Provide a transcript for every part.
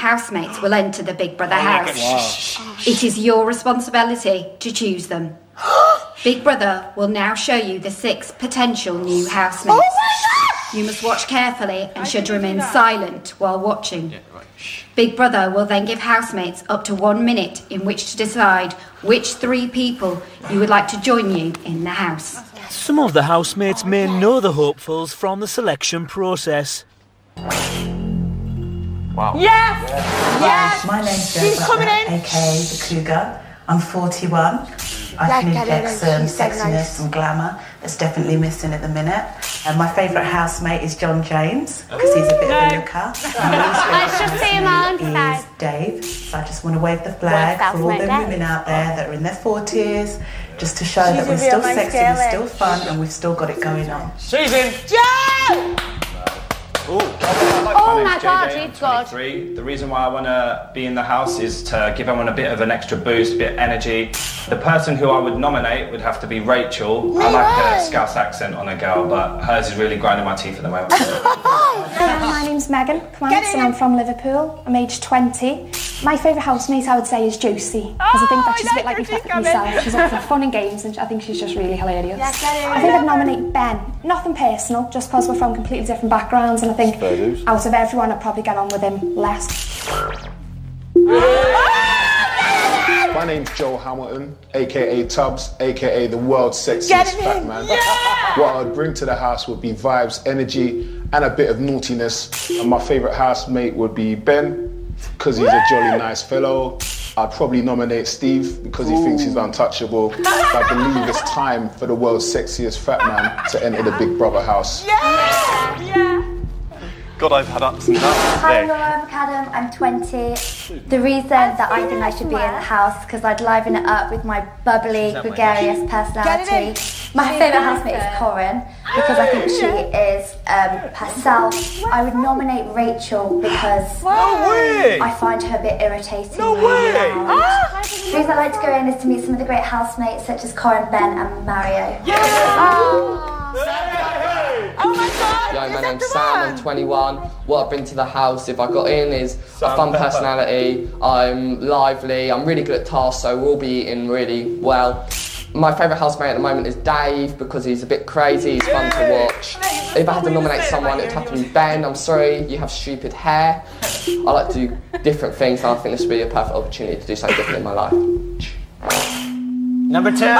housemates will enter the Big Brother house. Wow. It is your responsibility to choose them. Big Brother will now show you the 6 potential new housemates. Oh my God! You must watch carefully and should remain silent while watching. Big Brother will then give housemates up to 1 minute in which to decide which 3 people you would like to join you in the house. Some of the housemates may know the hopefuls from the selection process. Wow. Yes! Yes! My name's She's coming in. aka the Cougar. I'm 41. I can inject some sexiness and glamour that's definitely missing at the minute. And my favourite housemate is John James, because he's a bit of a looker. Let's just see him on is Dave. So I just want to wave the flag for all the women out there that are in their 40s, just to show that we're still sexy, we're still fun, and we've still got it going on. She's in. Joe! Oh my God, he's good. The reason why I want to be in the house is to give everyone a bit of an extra boost, a bit of energy. The person who I would nominate would have to be Rachel. I like a Scouse accent on a girl, but hers is really grinding my teeth at the moment. My name's Megan Clements and I'm from Liverpool. I'm aged 20. My favourite housemate, I would say, is Josie, because I think that she's a bit like myself. She's up for fun and games, and I think she's just really hilarious. I think I'd nominate Ben. Nothing personal, just because we're from completely different backgrounds, and I think out of everyone, I'd probably get on with him less. My name's Joel Hamilton, aka Tubbs, aka the world's sexiest fat man. What I'd bring to the house would be vibes, energy, and a bit of naughtiness. And my favourite housemate would be Ben, because he's a jolly nice fellow. I'd probably nominate Steve because he thinks he's untouchable. I believe it's time for the world's sexiest fat man to enter the Big Brother house. God, I've had ups and downs Hi, Laura McAdam. I'm 20. The reason that I think I should be in the house is because I'd liven it up with my bubbly, gregarious personality. My favourite housemate is Corinne because I think she is herself. I would nominate Rachel because I find her a bit irritating. No way! The reason I like to go in is to meet some of the great housemates such as Corinne, Ben and Mario. Oh my God! Yo, my name's Sam, I'm 21. What I bring to the house, if I got in, is a fun personality. I'm lively, I'm really good at tasks, so we'll be eating really well. My favourite housemate at the moment is Dave because he's a bit crazy, he's fun to watch. If I had to nominate someone, it'd have to be Ben. I'm sorry, you have stupid hair. I like to do different things, and I think this would be a perfect opportunity to do something different in my life. Number 2.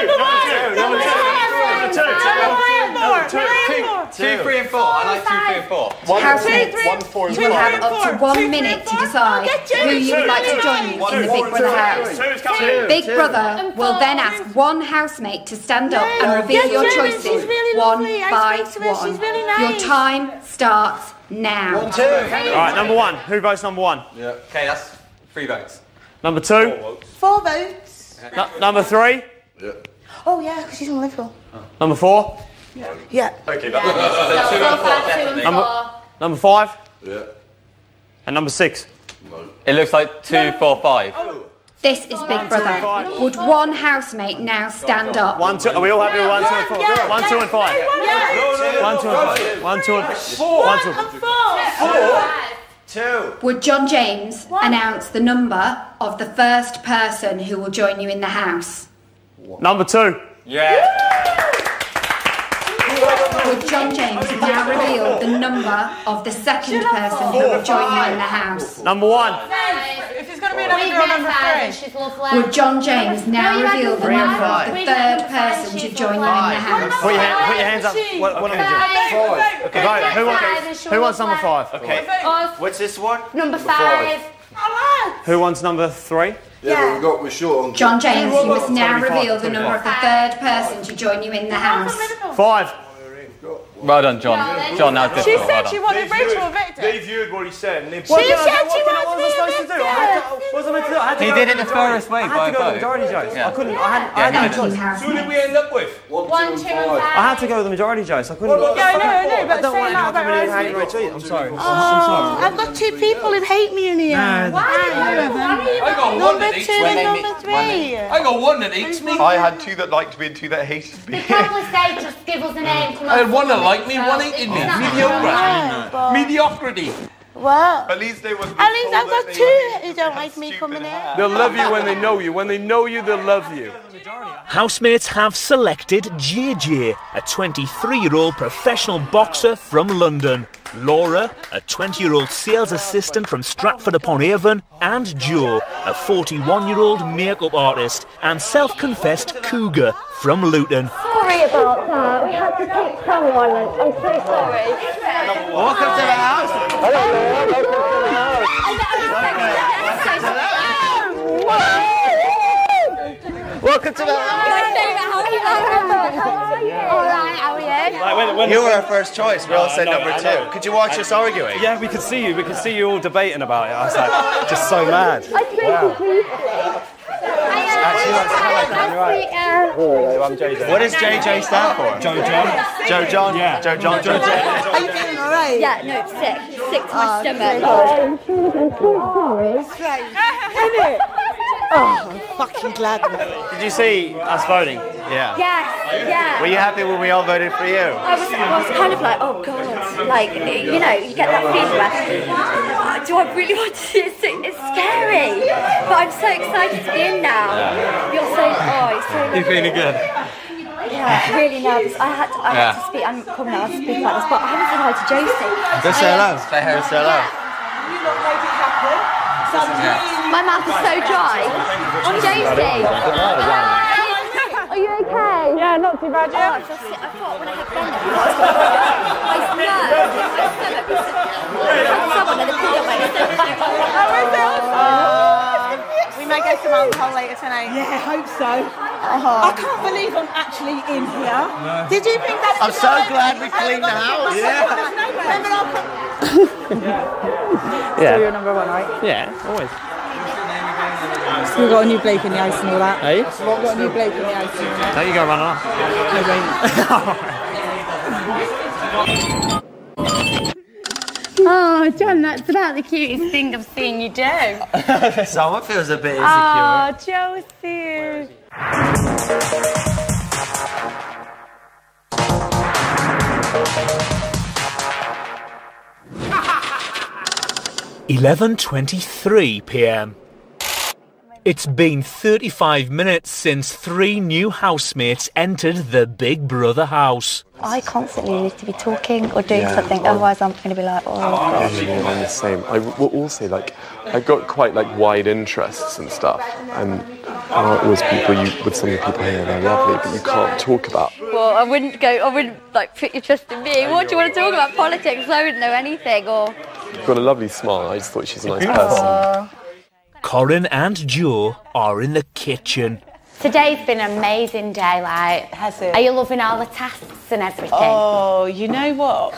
Two, 3 and 4. I like 2, 3 and 4. Housemates, you will have up to 1 minute to decide who you would like to join you in the Big Brother house. Big Brother will then ask one housemate to stand up and reveal your choices one by one. Your time starts now. 1, 2. Alright, number 1. Who votes number 1? Yeah. Okay, that's 3 votes. Number 2? 4 votes. Number 3? Yeah. Oh yeah, because she's in Liverpool. Number 4? Yeah. Okay, that's Number 5? Yeah. And number 6? No. It looks like 2, 4, 5. This is Big Brother. Would one housemate now stand up? 1, 2. Are we all happy with 1, 2 and 4? 1, 2 and 5. 1, 2 and 5. 1, 2 and 4. 1, 2. 2. Would John James announce the number of the first person who will join you in the house? Number 2. Yeah. Would John James now reveal the number of the second person who will join you in the house? Number 1. If it's going to be another girl, number 3. Would John James now reveal the number of the third person to join you in the house? Put your hands up. What are we doing? 5. Okay. Right, who wants number 5? Okay. What's this one? Number 5. Who wants number 3? Yeah, but we've got short on. John James, you must now reveal the number of the third person to join you in the house. 5. Well done, John. John, that was She difficult. said she wanted Rachel evicted. They viewed what he said. And they She said she wants me evicted. What was I meant to do? He did it the furthest way I by had a to go with vote. the majority choice. Yeah. I couldn't. I had no choice. Who did we end up with? 1, 2 and 5. I had to go with the majority choice. I couldn't. Yeah, I know, but I don't want saying to have that to really about hate Rachel. I'm sorry. I'm Oh, sorry. I've got 2 people who hate me in here. No. Why? I got one Number that 2 eats and me. number 3. I got one that eats me. I had 2 that liked me and 2 that hated me. The problem is they just give us a name. I had 1 that liked me, 1 hated me. Mediocrity. What? At least I've got two who don't like me coming in. They'll love you when they know you. When they know you, they'll love you. Housemates have selected JJ, a 23-year-old professional boxer from London, Laura, a 20-year-old sales assistant from Stratford-upon-Avon, and Joe, a 41-year-old makeup artist and self-confessed cougar from Luton. Sorry about that. We had to pick someone. I'm so sorry. Welcome to the house. Welcome to the house. My favourite house. Alright, how are you? You were our first choice. We all said number 2. Could you watch us arguing? Yeah, we could see you. We could see you all debating about it. I was like, just so mad. I'm JJ. What does JJ stand for? Joe John. Joe John? Yeah. Joe John. Are you feeling alright? Yeah, no, sick. Sick to my stomach. Oh, I'm fucking glad. Did you see us voting? Yeah. Yes, yeah. Were you happy when we all voted for you? I was kind of like, oh God, like, you know, you get that feeling where, do I really want to see it? It's scary, but I'm so excited to be in now. You're so, it's so lovely. You feeling good? Yeah, really nervous. I had to speak, I'm coming out to speak about this, but I haven't said hi to Josie. Just say hello. Say hello. Say hello. My mouth is so dry. Josie! Are you okay? Yeah, not too bad, I thought when I had Bennett, my nerves in my stomach was someone had pulled up my stomach. We may get some alcohol later tonight. Yeah, I hope so. I can't believe I'm actually in here. No. Did you think that? I'm so glad we cleaned the house. Yeah. So you're number 1, right? Yeah, always. So we've got a new bloke in the house and all that. Hey? We've got a new bloke in the house and all that. Don't you go running off. Oh, John, that's about the cutest thing I've seen you do. Someone feels a bit insecure. Oh, Josie. 11:23 p.m. It's been 35 minutes since 3 new housemates entered the Big Brother house. I constantly need to be talking or doing something, otherwise I'm going to be like, oh, gosh. Yeah, I'm the same. I will also, I got quite, wide interests and stuff, and always people, with some of the people here, they're lovely, but you can't talk about. Well, I wouldn't, put your trust in me. What do you want to talk about? Politics? I wouldn't know anything, or... You've got a lovely smile. I just thought she's a nice person. Corinne and Joe are in the kitchen. Today's been an amazing day, Has it? Are you loving all the tasks and everything? Oh, you know what?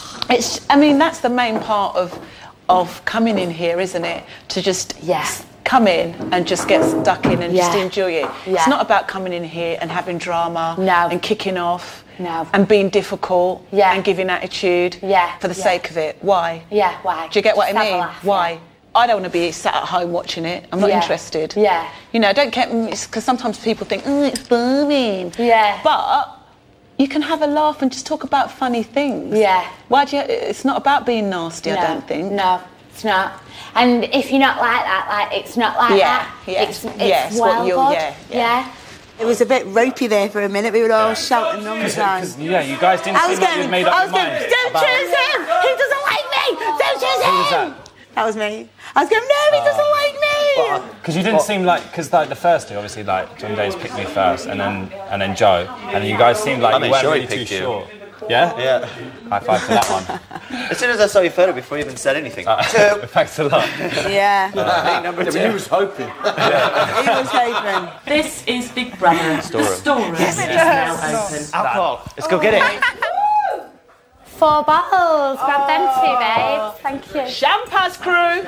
That's the main part of coming in here, isn't it? To just come in and just get stuck in and just enjoy it. Yeah. It's not about coming in here and having drama and kicking off and being difficult and giving attitude for the sake of it. Why? Yeah, why? Do you get what I mean? Why? I don't want to be sat at home watching it. I'm not interested. Yeah. You know, don't get... Because sometimes people think, it's boring. Yeah. But you can have a laugh and just talk about funny things. Yeah. Why do you... It's not about being nasty, I don't think. No, it's not. And if you're not like that, it's not like that. It's well good. Yeah. It was a bit ropey there for a minute. We were all shouting on the time. You guys didn't seem like you'd made up your mind. Don't choose him! He doesn't like me! Don't choose him! Who was that? That was me. I was going, no, he doesn't like me! Because you didn't seem like... Because the first two, obviously, John James picked me first, and then Joe. And you guys seemed like you weren't really too sure. Yeah? Yeah. High five for that one. As soon as I saw your photo, before you even said anything. Thanks a lot. Yeah. Number 2. He was hoping. He was hoping. This is Big Brother. The storeroom is now open. Alcohol. Let's go get it. 4 bottles. Grab them 2, babe. Thank you. Champagne crew.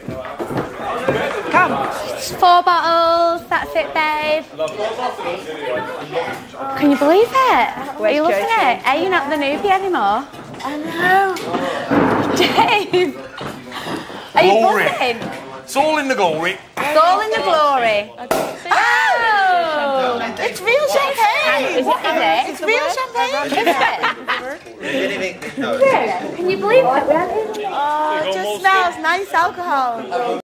Come. 4 bottles. That's it, babe. Can you believe it? Are you loving it? Are you not the newbie anymore? I know. Dave. Are you buzzing? It's all in the glory. It's all in the glory. Oh! It's real champagne. Is it? It's real champagne. Can you believe that? Oh, it just smells nice alcohol.